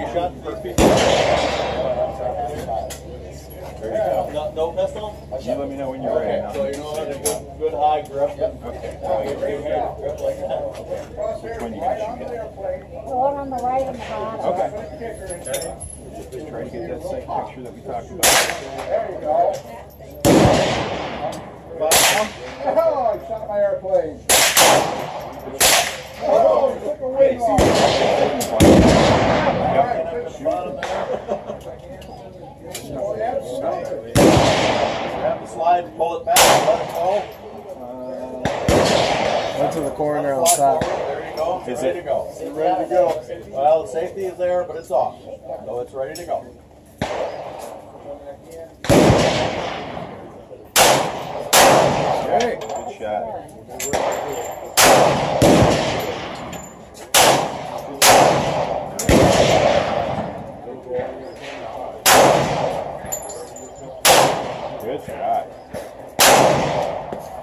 shot to these people? There you go. No pistol? You let me know when you're ready. Okay, so you know how to good high grip. Okay. Grip like that. Which one you gonna shoot at? The one on the right and the bottom. Okay. Just try to get that same picture that we talked about. There you go. Oh, I shot my airplane. Oh, you took a wing off. Grab the slide, pull it back, let it go. Went to the corner on top. There you go. Is ready it? to go? It's ready to go. Well, the safety is there, but it's off. So it's ready to go. Okay, good shot. Good shot.